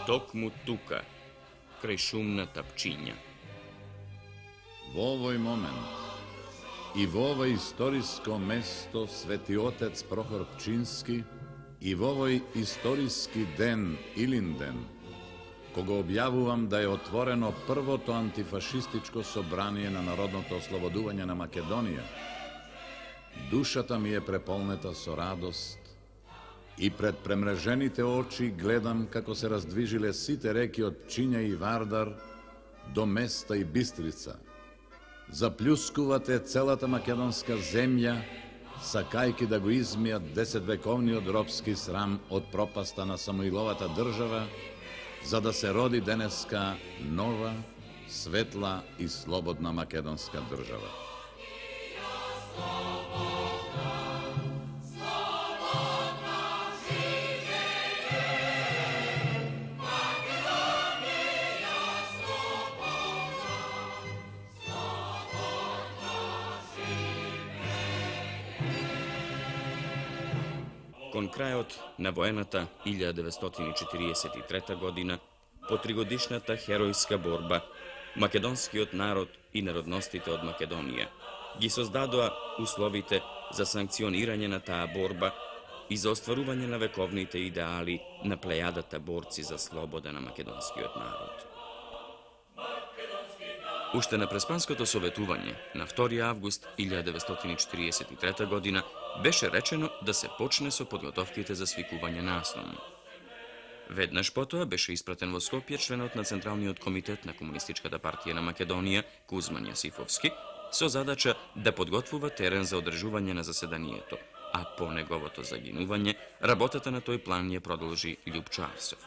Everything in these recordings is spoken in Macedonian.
Токму тука, крај шумната пчиња. Во овој момент и во ова историско место Свети Отец Прохор Пчински и во овој историски ден Илинден, кога објавувам да е отворено првото антифашистичко собрание на народното ослободување на Македонија, душата ми е преполнета со радост и пред премрежените очи гледам како се раздвижиле сите реки од Пчиња и Вардар до Места и Бистрица. Заплюскувате целата македонска земја, сакајки да го измијат 10-вековниот робски срам од пропаста на Самуиловата држава, за да се роди денеска нова, светла и слободна македонска држава. Кон крајот на воената 1943 година, по тригодишната херојска борба, македонскиот народ и народностите од Македонија ги создадоа условите за санкционирање на таа борба и за остварување на вековните идеали на плејадата борци за слобода на македонскиот народ. Уште на Преспанското советување на 2 август 1943 година беше речено да се почне со подготовките за свикување на АСНОМ. Веднаш потоа беше испратен во Скопје членот на Централниот комитет на Комунистичката партија на Македонија Кузман Јасифовски со задача да подготвува терен за одржување на заседанието, а по неговото загинување работата на тој план ја продолжи Љупчо Арсов.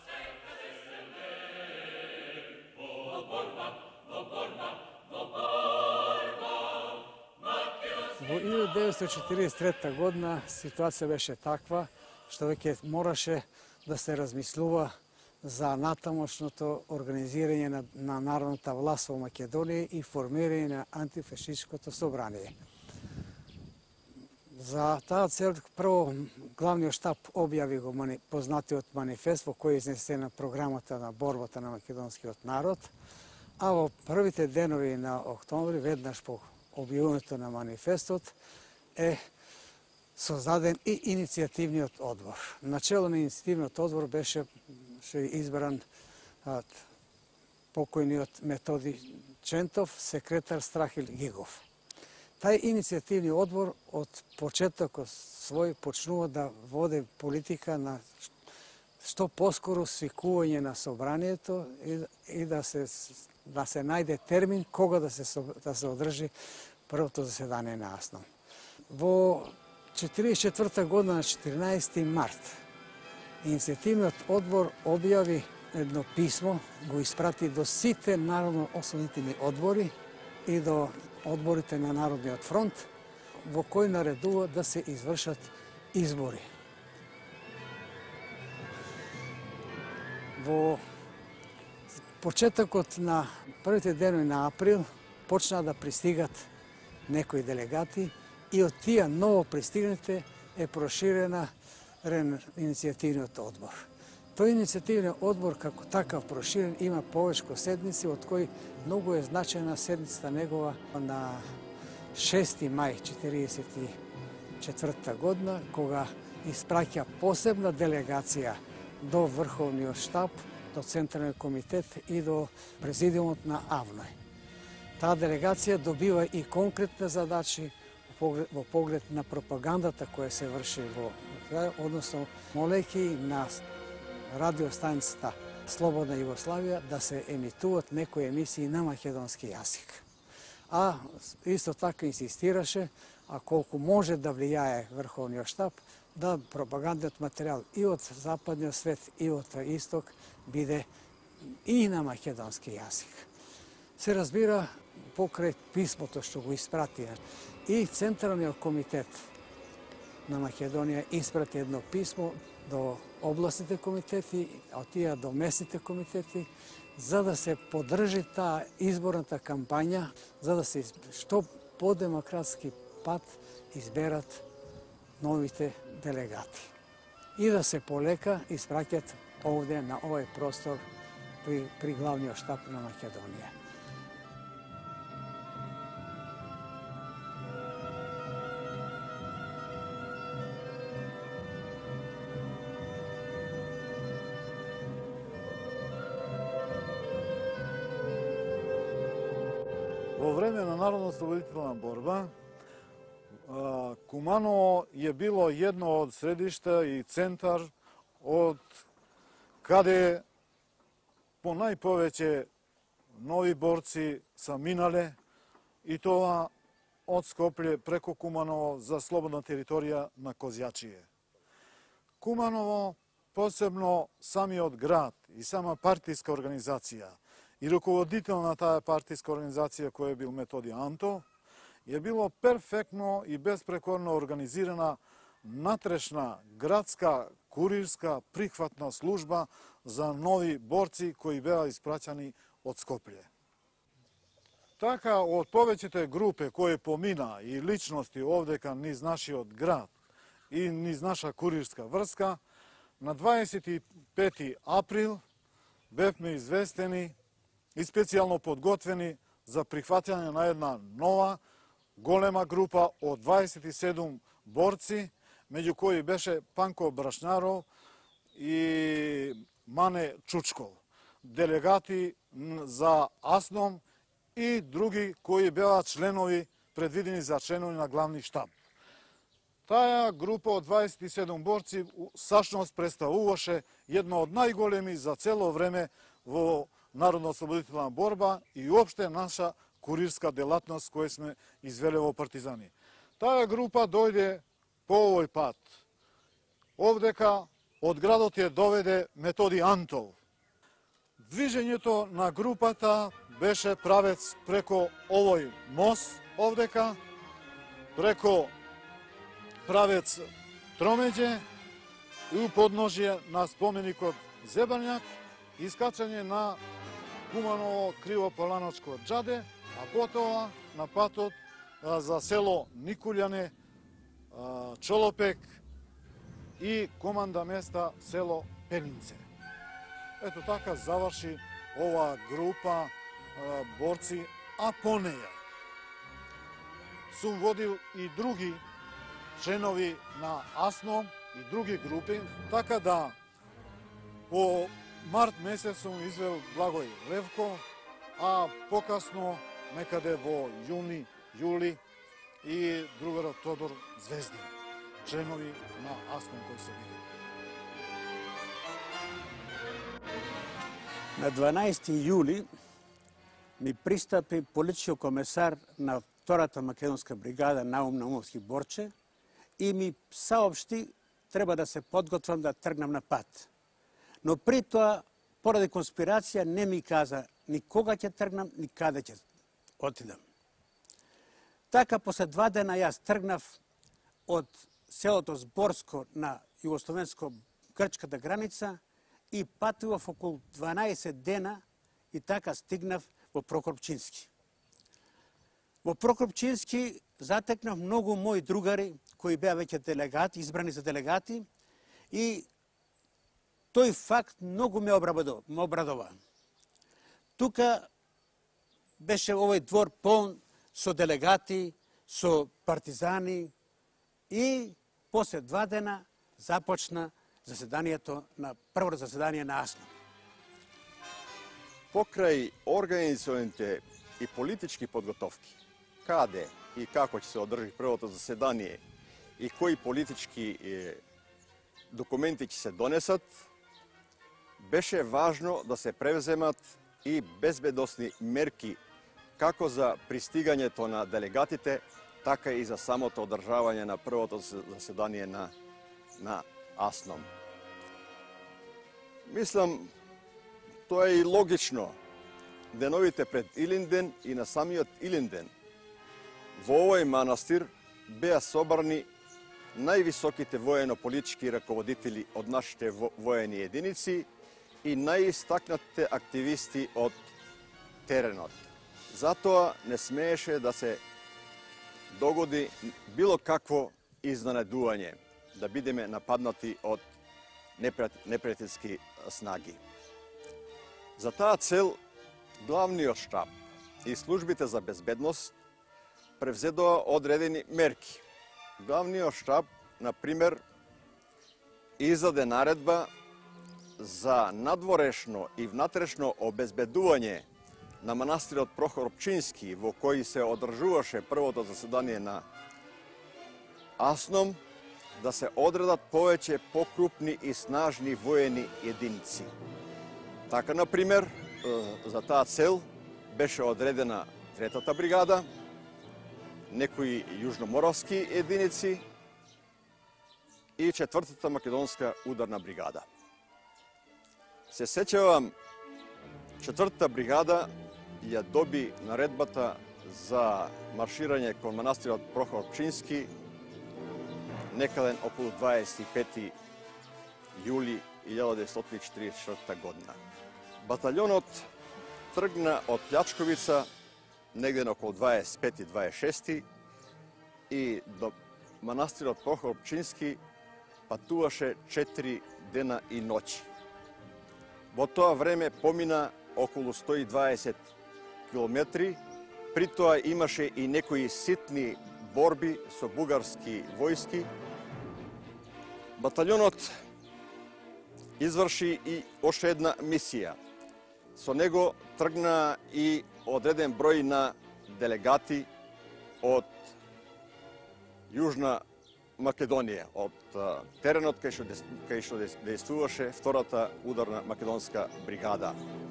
Во 1943 година ситуација беше таква што веќе мораше да се размислува за натамошното организирање на народната власт во Македонија и формирање на антифашистското собрание. За таа цел прво главниот штаб објави го познатиот манифест во кој е изнесена програмата на борбата на македонскиот народ, а во првите денови на октомври, веднаш по објавувањето на манифестот, е создаден и иницијативниот одбор. Начело на иницијативниот одбор беше избран покојниот Методи Чентов, секретар Страхил Гигов. Тај иницијативни одбор од почетокот свој почнува да води политика на што поскоро свикување на собранието и да се најде термин кога да се одржи првото заседание на АСНОМ. Во 1944 година на 14 март иницијативниот одбор објави едно писмо, го испрати до сите народно освободителни одбори и до одборите на Народниот фронт, во кој наредува да се извршат избори. Во почетокот на првите денови на април почнаа да пристигат некои делегати и од тие ново пристигнатите е проширена иницијативниот одбор. Тој иницијативниот одбор како такав проширен има повечко седници, од кои многу е значајна седницата негова на 6 мај 1944 година, кога испраќа посебна делегација до Врховниот штаб, до Централниот комитет и до президиумот на АВНОј. Таа делегација добива и конкретни задачи во поглед на пропагандата која се врши во крај, односно молејќи на радиостаницата Слободна Југославија да се емитуваат некои емисии на македонски јазик. А исто така инсистираше, а колку може да влијае Врховниот штаб, да пропагандниот материјал и од западниот свет и од исток биде и на македонски јазик. Се разбира, покрај писмото што го испрати и Централниот комитет на Македонија испрати едно писмо до областните комитети, а од тие до местните комитети, за да се поддржи таа изборната кампања, за да се што по-демократски пат изберат новите делегати. И да се полека испраќат ovde na ovaj prostor priglavnio štab na Makedonije. Во време на Народно-ослободителна борба, Куманово je bilo jedno od središta i centar od kade po najpoveće novi borci sa minale i to od Skoplje preko Kumanovo za slobodna teritorija na Kozjačije. Kumanovo, posebno samiот grad i sama partijska organizacija i rukovodител на таа партijska организација кој е бил Методи Антов, je bilo perfektno i besprekorno organizirana natрешна градска курирска прихватна служба за нови борци кои беа испраќани од Скопје. Така, од повеќите групе кои помина и личности овдека низ нашиот град и низ наша курирска врска, на 25. април бевме известени и специјално подготвени за прихватање на една нова, голема група од 27 борци, меѓу кои беше Панко Брашнаров и Мане Чучков, делегати за АСНОМ и други кои беа членови, предвидени за членови на главни штаб. Таа група од 27 борци сашност представуваше една од најголеми за цело време во Народно-ослободителна борба и уопште наша курирска делатност која сме извеле во партизани. Таа група дојде по овој пат. Овдека од градот ја доведе Методи Антов. Движењето на групата беше правец преко овој мост овдека, преко правец Тромеđе и у подножје на споменикот Зебарњак, искачање на Куманово Кривополаночко џаде, а потоа на патот за село Никулјане, Чолопек и команда места село Пенинце. Ето така заврши оваа група борци, а по неја сум водил и други членови на АСНОМ и други групи, така да по март месец сум извел Благој Левко, а покасно некаде во јуни, јули и другарот Тодор Звездин, членови на АСНОМ кои се били. На 12 јули ми пристапи политички комесар на втората македонска бригада Наум Наумовски Борче и ми саопшти треба да се подготвам да тргнам на пат. Но при тоа, поради конспирација, не ми каза ни кога ќе тргнам, ни каде ќе отидам. Така, после 2 дена јас тргнав од селото Зборско на југословенско-грчката граница и патував околу 12 дена и така стигнав во Прокопчински. Во Прокопчински затекнав многу мои другари кои беа веќе делегати, избрани за делегати и тој факт многу ме обрадува. Тука беше овој двор полн со делегати, со партизани и после 2 дена започна заседанието на првото заседание на АСНОМ. Покрај организационите и политички подготовки, каде и како ќе се одржи првото заседание и кои политички документи ќе се донесат, беше важно да се превземат и безбедосни мерки како за пристигањето на делегатите, така и за самото одржавање на првото заседание на АСНОМ. Мислам, тоа е и логично. Деновите пред Илинден и на самиот Илинден во овој манастир беа собрани највисоките воено-политички раководители од нашите воени единици и најистакнатите активисти од теренот. Затоа не смееше да се догоди било какво изненадување, да бидеме нападнати од непријателски снаги. За таа цел, главниот штаб и службите за безбедност превзедоа одредени мерки. Главниот штаб, например, издаде наредба за надворешно и внатрешно обезбедување на манастирот Прохор Пчински, во кој се одржуваше првото заседание на Асном, да се одредат повеќе покрупни и снажни воени единици. Така, например, за таа цел беше одредена третата бригада, некои јужноморавски единици и четвртата македонска ударна бригада. Се сеќавам, четвртата бригада ја доби наредбата за марширање кон манастирот Прохор Пчински некаден околу 25. јули 1944 година. Баталјонот тргна од Плячковица негде околу 25-26 и до манастирот Прохор Пчински патуваше 4 дена и ноќи. Во тоа време помина околу 120 километри, при тоа имаше и некои ситни борби со бугарски војски. Баталјонот изврши и уште една мисија. Со него тргна и одреден број на делегати од Јужна Македонија, од теренот кај што действуваше втората ударна македонска бригада.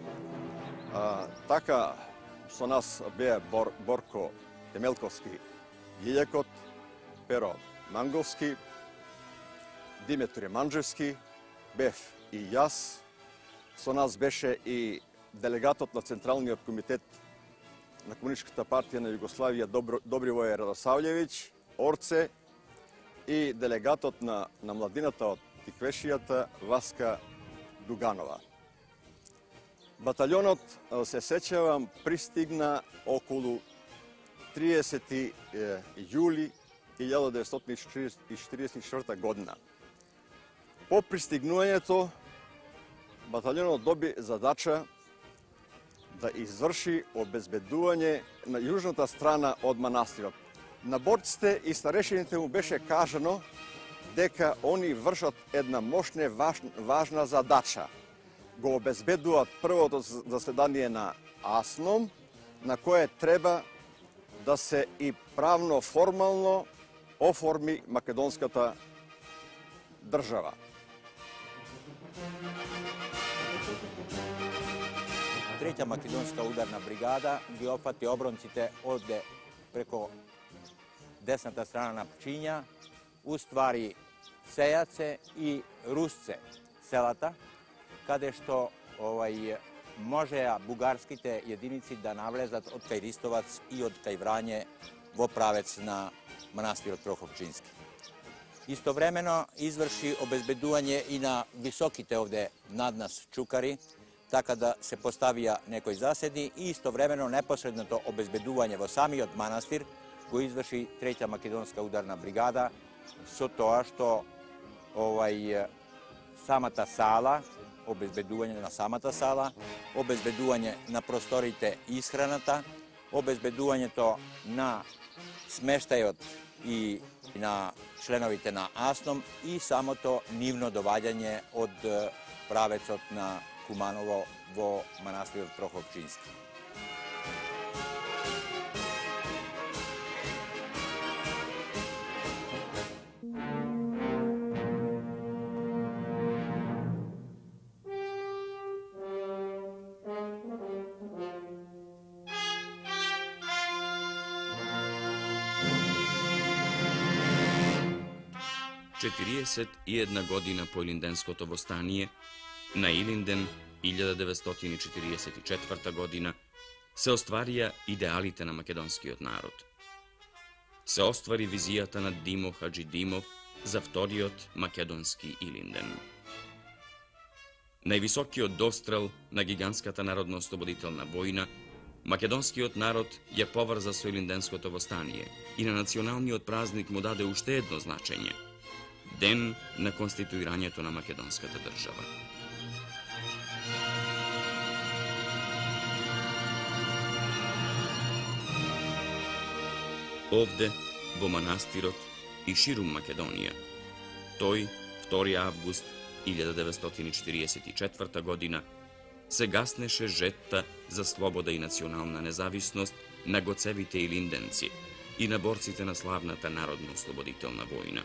Така со нас беа Борко Темелковски Јељекот, Перо Манговски, Димитре Манџевски, бев и јас. Со нас беше и делегатот на Централниот комитет на Комунистичката партија на Југославија Добривој Радосављевиќ, Орце, и делегатот на младината од Тиквешијата Васка Дуганова. Баталјонот, се сеќавам, пристигна околу 30. јули 1944 година. По пристигнувањето, баталјонот доби задача да изврши обезбедување на јужната страна од манастирот. На борците и старешините му беше кажано дека они вршат една мощна важна задача. Го обезбедуваат првото заседание на Асном, на кое треба да се и правно формално оформи македонската држава. Треќа македонска ударна бригада ги опфати обронците одде преко десната страна на Пчиња, уствари Сејаце и Русце селата, каде што можеа бугарските единици да навлезат од кај Ристовац и од кај Врање во правец на манастирот Прохор Пчински. Истовремено изврши обезбедување и на високите овде над нас чукари, така да се поставија некои заседни, и истовремено непосредното обезбедување во самиот манастир го изврши Треќа македонска ударна бригада, со тоа што самата сала, обезбедување на самата сала, обезбедување на просторите и исхраната, обезбедувањето на смештајот и на членовите на Асном и самото нивно доваѓање од правецот на Куманово во манастирот Прохор Пчински. и една година по Илинденското востание, на Илинден 1944 година, се остварија идеалите на македонскиот народ. Се оствари визијата на Димо Хаджидимов за вториот македонски Илинден. Највисокиот дострел на гигантската народно-ослободителна војна, македонскиот народ ја поврза со Илинденското востание и на националниот празник му даде уште едно значење – ден на конституирањето на македонската држава. Овде, во манастирот и ширум Македонија, тој, 2 август 1944 година, се гаснеше жетта за слобода и национална независност на гоцевите и линденци и на борците на славната народно-ослободителна војна.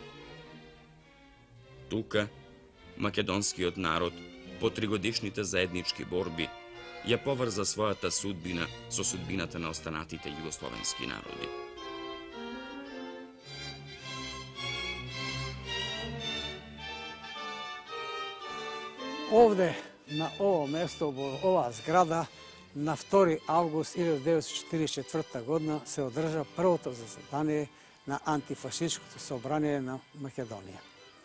Тука, македонскиот народ, по тригодишните заеднички борби, ја поврза својата судбина со судбината на останатите југословенски народи. Овде, на ово место, во оваа зграда, на 2 август 1944 година се одржа првото заседание на антифашистското собрание на Македонија.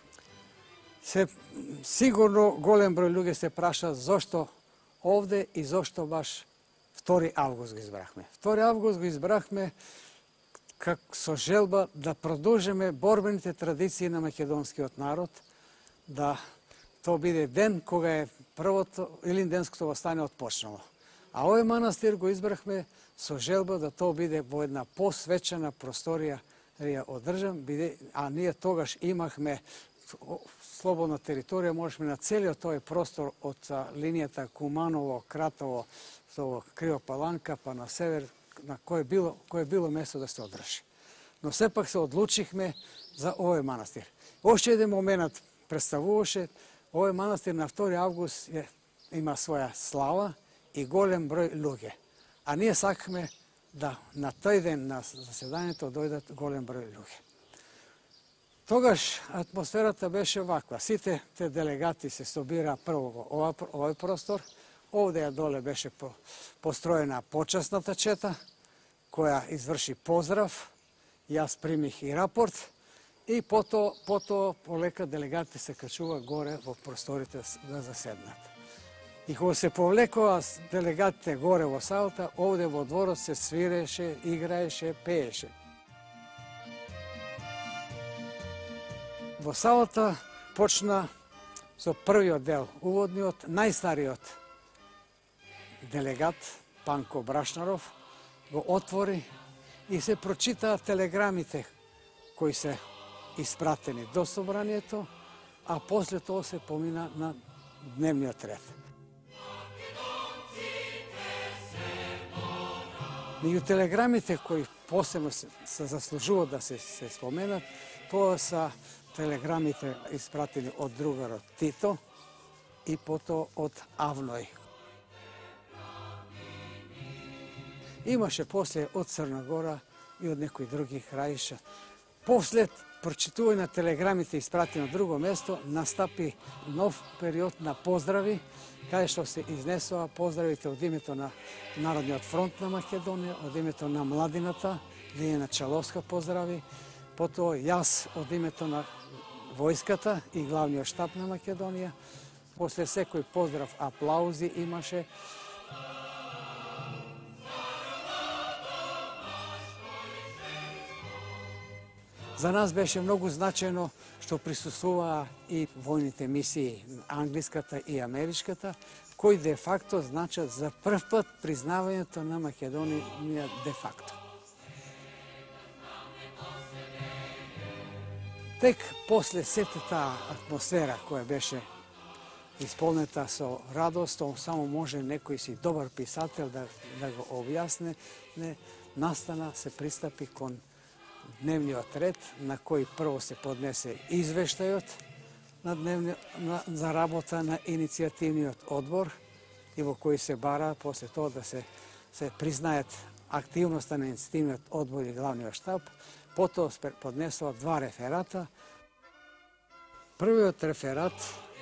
Сигурно голем број луѓе се праша зошто овде и зошто баш 2 август го избрахме. 2 август го избрахме со желба да продолжиме борбените традиции на македонскиот народ, да тоа биде ден кога е првото илинденското востание отпочнало. А овој манастир го избрахме со желба да тоа биде во една посвечена просторија да ја одржам, а ние тогаш имахме слободна територија, можеме на целиот тој простор од линијата Куманово, Кратово, Кривопаланка, па на север, на кое било место да се одржи. Но сепак се одлучихме за овој манастир. Оште еден момент представуваше, овој манастир на 2 август има своја слава и голем број луѓе. А ние сакаме да на тој ден на заседанието дојдат голем број луѓе. Тогаш атмосферата беше ваква. Сите те делегати се собира прво во овој простор. Овде ја доле беше построена почасната чета, која изврши поздрав. Јас примих и рапорт. И потоа полека делегатите се качува горе во просторите да заседнат. И кога се повлекува делегатите горе во салата, овде во дворот се свиреше, играеше, пееше. Во салата почна со првиот дел, уводниот, најстариот делегат, Панко Брашнаров, го отвори и се прочитаа телеграмите кои се испратени до собранието, а после тоа се помина на дневниот ред. Меѓу телеграмите кои посебно се заслужува да се споменат, тоа са телеграмите испратени од другарот Тито и потоа од Авној. Имаше после од Црна Гора и од некои други краиша. После прочитување на телеграмите испратени од друго место, настапи нов период на поздрави, каде што се изнесува поздравите од името на Народниот фронт на Македонија, од името на младината, Лиljana Čalovska поздрави, потоа јас од името на војската и главниот штаб на Македонија. После секој поздрав аплаузи имаше. За нас беше многу значајно што присуствуваа и војните мисии, англиската и америчката, кои де факто значат за прв пат признавањето на Македонија де факто. Тек после сета таа атмосфера која беше исполнета со радост, само може некој си добар писател да го објасне, настана се пристапи кон дневниот ред, на кој прво се поднесе извештајот за работа на иницијативниот одбор и во кој се бара после тоа да се признаат активноста на иницијативниот одбор и главниот штаб. Потоа поднесува 2 реферата. Првиот реферат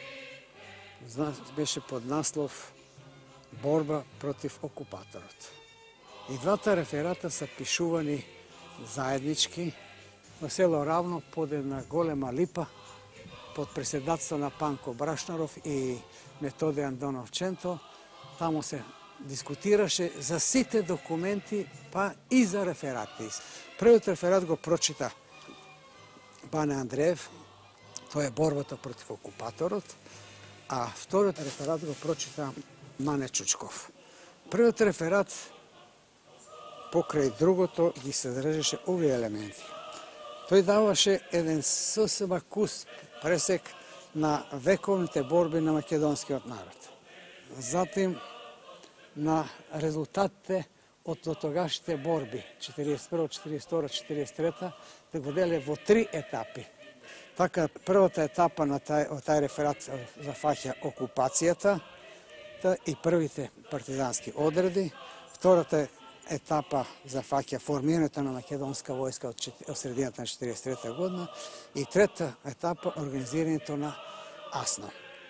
беше под наслов Борба против окупаторот. И двата реферата са пишувани заеднички во село Равно под една голема липа под преседатство на Панко Брашнаров и Методе Андоновченто. Таму се дискутираше за сите документи, па и за реферати. Првиот реферат го прочита Бане Андреев, Тоа е борбата против окупаторот, а вториот реферат го прочита Мане Чучков. Првиот реферат покрај другото ги съдржеше овие елементи. Тој даваше еден сосема куст пресек на вековните борби на македонскиот народ. Затим на резултатите од тогашните борби 41, 42, 43, да го деле во 3 етапи. Така, првата етапа на тај реферат зафаќа окупацијата и првите партизански одреди, втората етапа зафаќа формирањето на македонска војска од средината на 43 година и трета етапа организирањето на АСНО.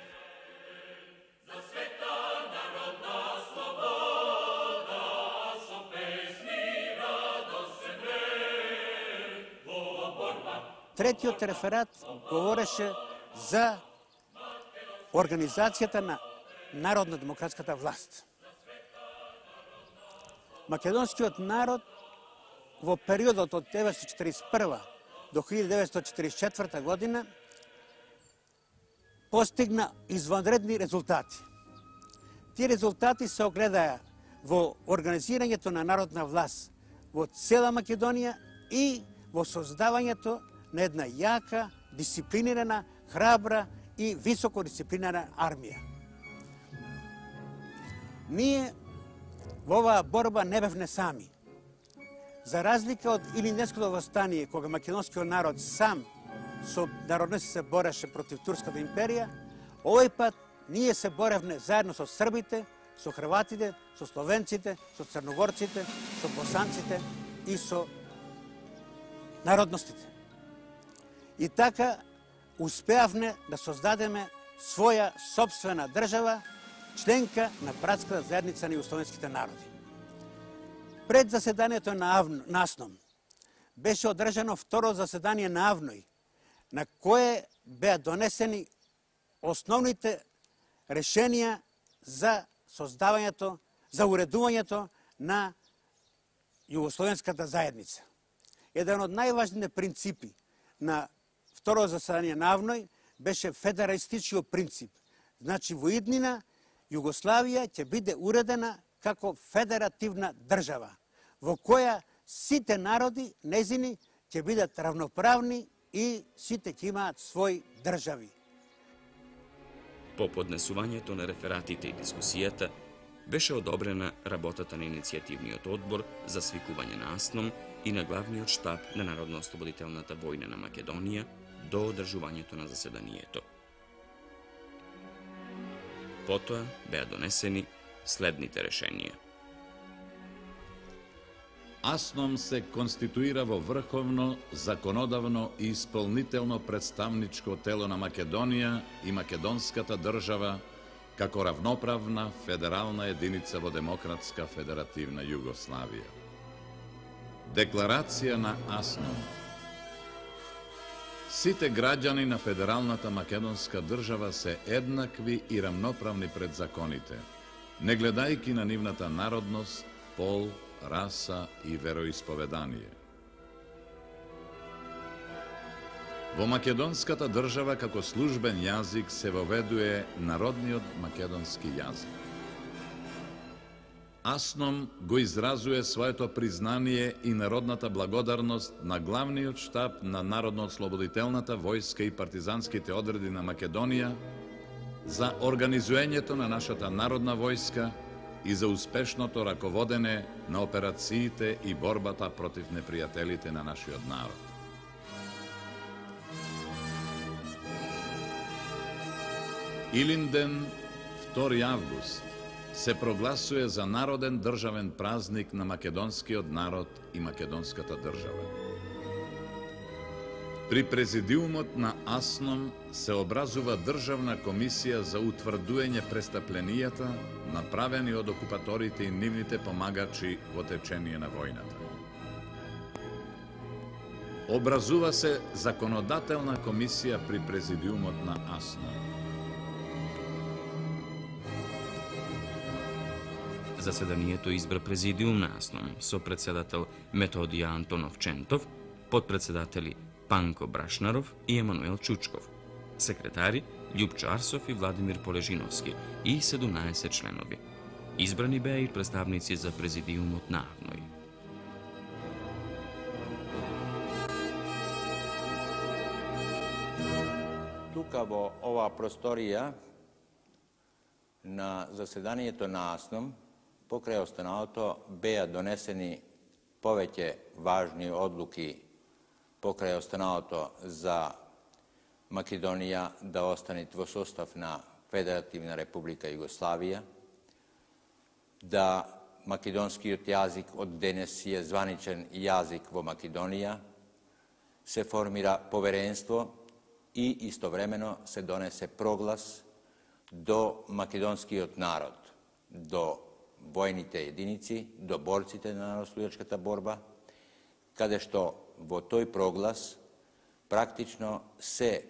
Третиот реферат говореше за организацијата на народно-демократската власт. Македонскиот народ во периодот од 1941 до 1944 година постигна извънредни резултати. Тие резултати се огледаја во организирањето на народна власт во цела Македонија и во создавањето на една јака, дисциплинирана, храбра и високо дисциплинирана армија. Ние во оваа борба не бевне сами. За разлика од Илинденското восстание, кога македонскиот народ сам со народници се бореше против Турската империја, овој пат ние се боревне заедно со србите, со хрватите, со словенците, со црногорците, со босанците и со народностите. И така успеавме да создадеме своја собствена држава, членка на братската заедница на југословенските народи. Пред заседанието на АСНОМ беше одржано второ заседание на АВНОј, на кое беа донесени основните решенија за создавањето, за уредувањето на југословенската заедница. Еден од најважните принципи на второ заседание на АВНОј беше федералистичниот принцип. Значи, во иднина Југославија ќе биде уредена како федеративна држава, во која сите народи, незини, ќе бидат равноправни и сите ќе имаат своји држави. По поднесувањето на рефератите и дискусијата, беше одобрена работата на иницијативниот одбор за свикување на АСНОМ и на главниот штаб на Народно-ослободителната војна на Македонија до одржувањето на заседанието. Потоа беа донесени следните решенија. АСНОМ се конституира во врховно, законодавно и исполнително представничко тело на Македонија и македонската држава како равноправна федерална единица во демократска федеративна Југославија. Декларација на АСНОМ. Сите граѓани на федералната македонска држава се еднакви и рамноправни пред законите, не гледајќи на нивната народност, пол, раса и вероисповедание. Во македонската држава како службен јазик се воведува народниот македонски јазик. АСНОМ го изразува своето признание и народната благодарност на главниот штаб на Народно-ослободителната војска и партизанските одреди на Македонија за организувањето на нашата народна војска и за успешното раководене на операциите и борбата против непријателите на нашиот народ. Илинден, 2 август, се прогласува за народен државен празник на македонскиот народ и македонската држава. При президиумот на АСНОМ се образува државна комисија за утврдување престапленијата направени од окупаторите и нивните помагачи во течение на војната. Образува се законодателна комисија при президиумот на АСНОМ. Заседанието избра президиум на АСНОМ со председател Методија Антонов Чентов, подпредседатели Панко Брашнаров и Емануел Чучков. Sekretari Ljubča Arsov i Vladimir Poležinovski i 17 členovi. Izbrani bea i predstavnici za prezidijum od Navnoj. Тука во оваа просторија на заседанието на АСНОМ покрај останалото беа донесени повеќе важни одлуки покрај останалото за Македонија да остане во состав на Федеративна Република Југославија, да македонскиот јазик од денес е званичен јазик во Македонија, се формира поверенство и истовремено се донесе проглас до македонскиот народ, до војните единици, до борците на народослободичката борба, каде што во тој проглас практично се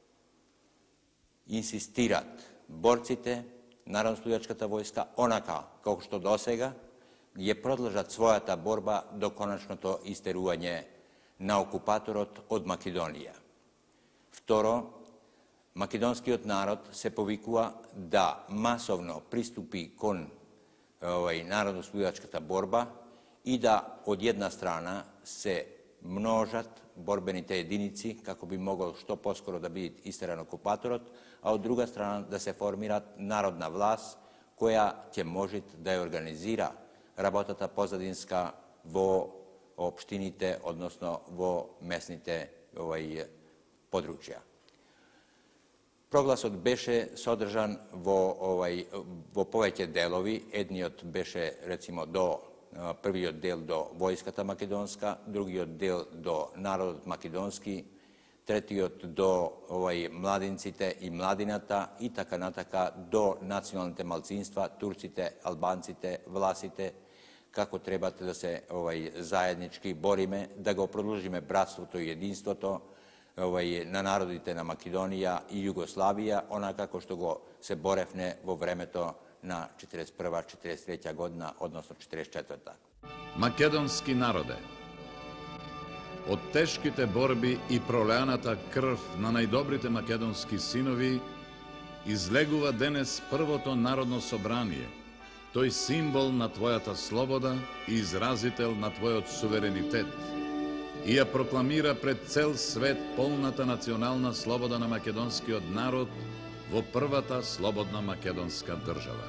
инсистират борците, народослободичката војска, онака како што досега, ја продолжат својата борба до конечното истерување на окупаторот од Македонија. Второ, македонскиот народ се повикува да масовно приступи кон народослободичката борба и да од една страна се множат борбените единици како би могол што поскоро да биде истеран окупаторот, а од друга страна да се формират народна власт која ќе може да ја организира работата позадинска во општините, односно во месните подручја. Прогласот беше содржан во повеќе делови. Едниот беше, рецимо, до првиот дел до војската македонска, другиот дел до народот македонски, третиот до младинците и младината и така натака до националните малцинства, турците, албанците, власите, како требате да се заеднички бориме, да го продолжиме братството и единството на народите на Македонија и Југославија, онака како што го се боревне во времето на 41-43 година, односно 44-та. Македонски народе, од тешките борби и пролеаната крв на најдобрите македонски синови, излегува денес првото народно собрание, тој символ на твојата слобода и изразител на твојот суверенитет, и ја прокламира пред цел свет полната национална слобода на македонскиот народ во првата слободна македонска држава.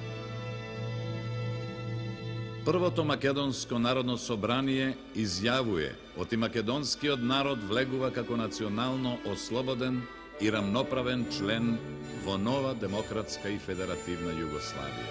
Првото македонско народно собрание изјавува оти македонскиот народ влегува како национално ослободен и рамноправен член во нова демократска и федеративна Југославија.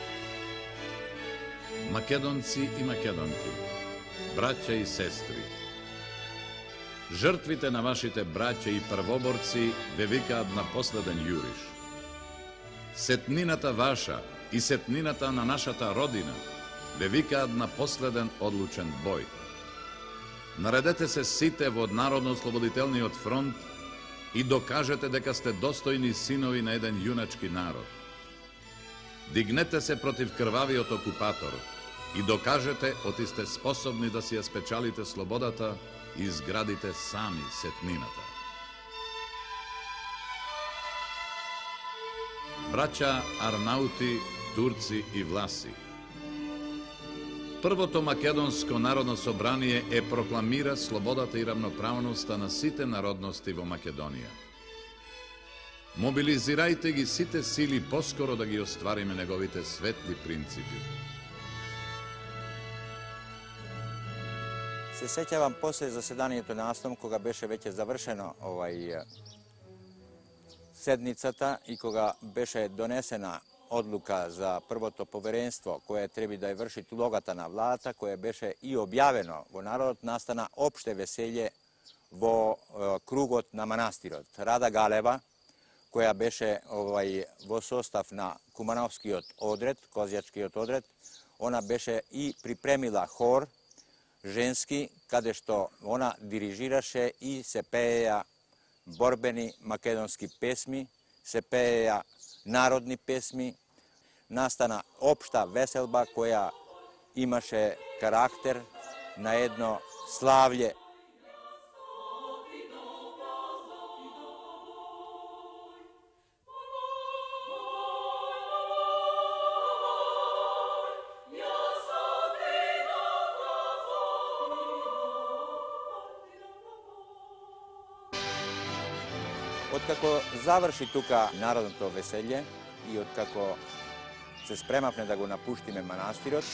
Македонци и македонки, браќа и сестри, жртвите на вашите браќа и првоборци ве викаат на последен јуриш. Сетнината ваша и сетнината на нашата родина ве викаат на последен одлучен бој. Наредете се сите во Народно-ослободителниот фронт и докажете дека сте достојни синови на еден јуначки народ. Дигнете се против крвавиот окупатор и докажете оти сте способни да си ја спечалите слободата и изградите сами сетнината. Браќа арнаути, турци и власи, првото македонско народно собрание прокламира слободата и равноправноста на сите народности во Македонија. Мобилизирајте ги сите сили поскоро да ги оствариме неговите светли принципи. Се сеќавам после заседанието на АСНОМ, кога беше веќе завршено седницата и кога беше донесена одлука за првото поверенство кое треба да ја врши улогата на владата, кое беше и објавено во народот, настана опште веселје во кругот на манастирот. Рада Галева, која беше во состав на Кумановскиот одред, Козјачкиот одред, она беше и припремила хор женски, каде што она дирижираше и се пееја борбени македонски песми, се пееја народни песми. Настана општа веселба која имаше карактер на едно славље. Откако заврши тука народното веселје и откако се спремавме да го напуштиме манастирот,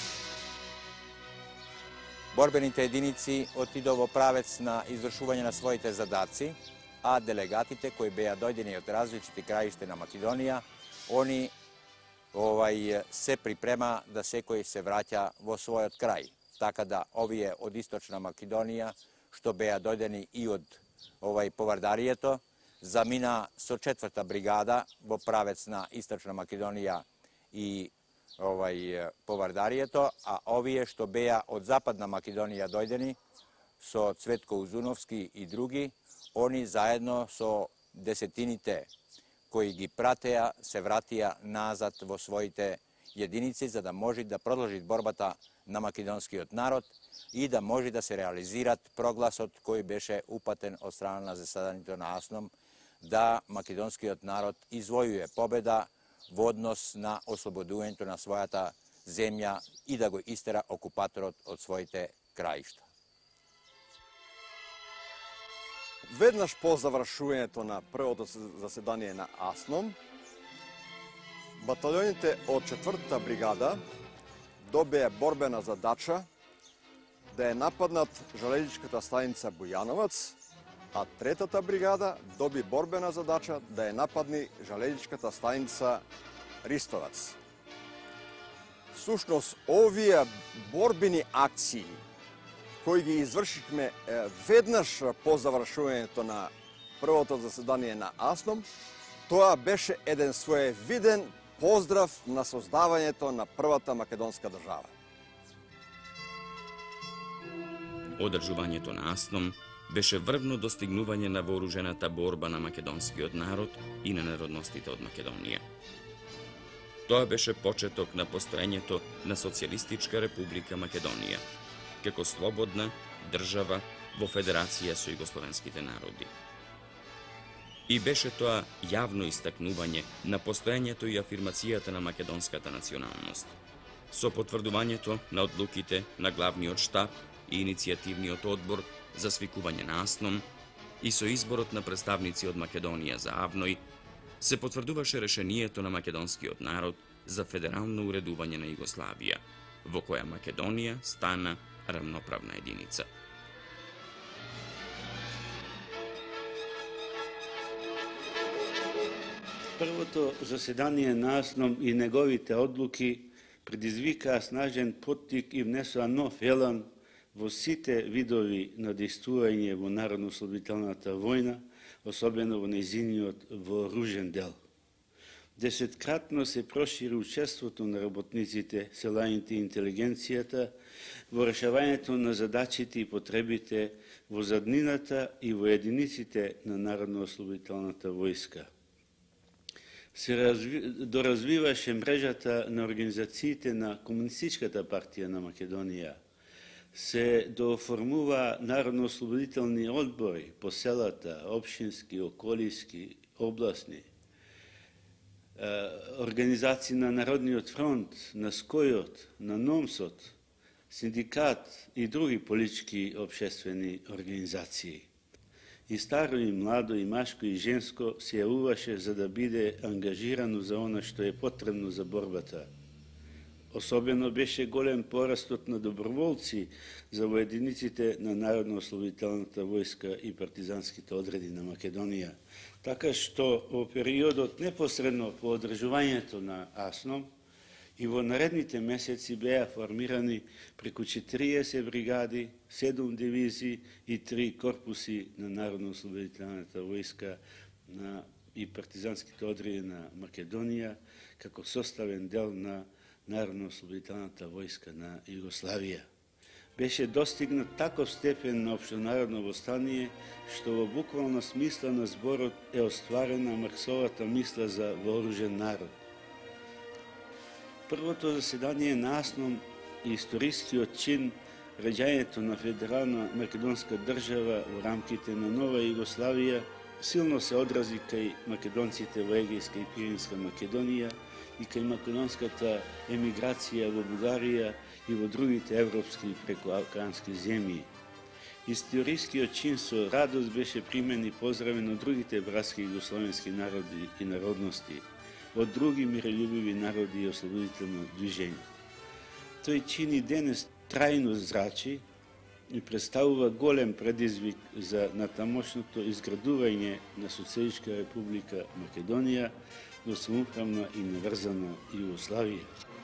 борбените единици отидо во правец на извршување на своите задаци, а делегатите кои беа дојдени од различити краишта на Македонија, они се припрема да секој се враќа во својот крај. Така да овие од Источна Македонија, што беа дојдени и од Повардарието, замина со 4-та бригада во правец на Источна Македонија и Повардарието, а овие што беа од Западна Македонија дојдени со Цветко Узуновски и други, они заедно со десетините кои ги пратеа, се вратија назад во своите единици, за да може да продолжи борбата на македонскиот народ и да може да се реализират прогласот кој беше упатен од страна на заседанието на АСНОМ, да македонскиот народ извојуе победа во однос на ослободувањето на својата земја и да го истера окупаторот од своите краишта. Веднаш по завршувањето на првото заседание на АСНОМ, батальоните од 4-та бригада добија борбена задача да ја нападнат железничката станица Бујановац, а 3-та бригада доби борбена задача да ја нападни железничката станица Ристовац. Всушност, овие борбени акции кои ги извршихме веднаш по завршувањето на првото заседание на АСНОМ, тоа беше еден своевиден поздрав на создавањето на првата македонска држава. Одржувањето на АСНОМ беше врвно достигнување на вооружената борба на македонскиот народ и на народностите од Македонија. Тоа беше почеток на постоењето на Социјалистичка република Македонија, како слободна држава во федерација со југословенските народи. И беше тоа јавно истакнување на постоењето и афирмацијата на македонската националност, со потврдувањето на одлуките на главниот штаб и иницијативниот одбор за свикување на АСНОМ и со изборот на представници од Македонија за АВНОј, се потврдуваше решението на македонскиот народ за федерално уредување на Југославија, во која Македонија стана рамноправна единица. Првото заседание на АСНОМ и неговите одлуки предизвикаа снажен поттик и внесоа нов елан во сите видови на действување во народно-ослободителната војна, особено во нејзиниот вооружен дел. Десеткратно се прошири учеството на работниците, селаните и интелигенцијата во решавањето на задачите и потребите во заднината и во единиците на народно-ослободителната војска. Се доразвиваше мрежата на организациите на Комунистичката партија на Македонија. Се дооформува народно-ослободителни одбори по селата, општински, околиски, областни, организации на Народниот фронт, на СКОЈот, на НОМСот, синдикат и други политички обшествени организации. И старо, и младо, и машко, и женско се јавуваше за да биде ангажирано за она што е потребно за борбата. Особено беше голем порастот на доброволци за во единиците на Народно-ослободителната војска и партизанските одреди на Македонија. Така што во периодот непосредно по одржувањето на АСНОМ и во наредните месеци беа формирани преку 40 бригади, 7 дивизии и 3 корпуси на Народно-ослободителната војска и партизанските одреди на Македонија како составен дел на Народно-ослободителната војска на Југославија. Беше достигнат таков степен на општенародно востание, што во буквална смисла на зборот е остварена Марксовата мисла за вооружен народ. Првото заседание на АСНОМ и историскиот чин раѓањето на федерална македонска држава во рамките на нова Југославија силно се одрази кај македонците во Егејска и Пиринска Македонија и кај македонската емиграција во Бугарија и во другите европски и прекоокеански земји. Историјскиот чин со радост беше примен и поздравен од другите братски југословенски народи и народности, од други миролюбиви народи и ослободително движење. Тој чин и денес трајно зрачи и представува голем предизвик за натамошното изградување на Социјалистичка република Македонија во самоуправна и наврзана Југославија.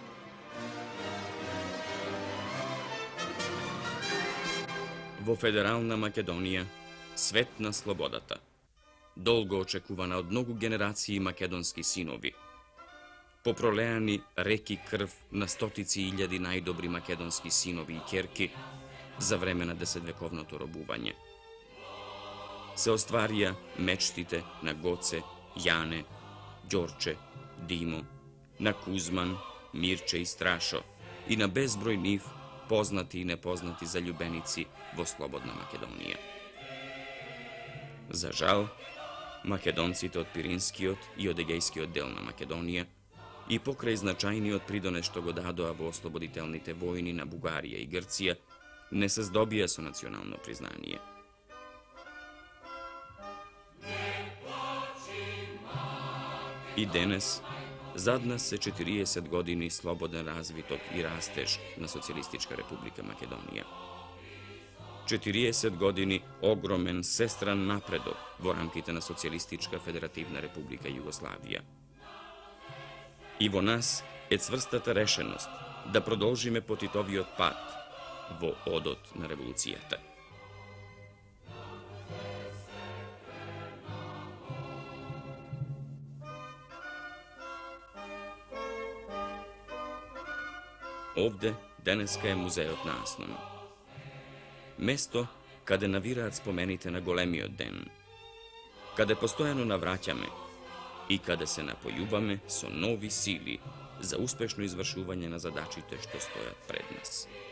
Во Федерална Македонија, свет на слободата. Долго очекувана од многу генерации македонски синови. Попролеани реки крв на стотици илјади најдобри македонски синови и ќерки за време на 10-вековното робување. Се остварија мечтите на Гоце, Јане, Ѓорче, Димо, на Кузман, Мирче и Страшо и на безброј нив познати и непознати заљубеници во слободна Македонија. За жал, македонците од Пиринскиот и од Егејскиот дел на Македонија и покрај значајниот придонес што го дадоа во ослободителните војни на Бугарија и Грција, не се здобија со национално признание. И денес, зад нас се 40 години слободен развиток и растеж на Социјалистичка република Македонија. 40 години огромен сестран напредок во рамките на Социјалистичка федеративна република Југославија. И во нас е цврстата решеност да продолжиме потитовиот пат во одот на револуцијата. Овде денеска е музејот на Аснон. Место каде навираат спомените на големиот ден, каде постојано навраќаме и каде се напојуваме со нови сили за успешно извршување на задачите што стојат пред нас.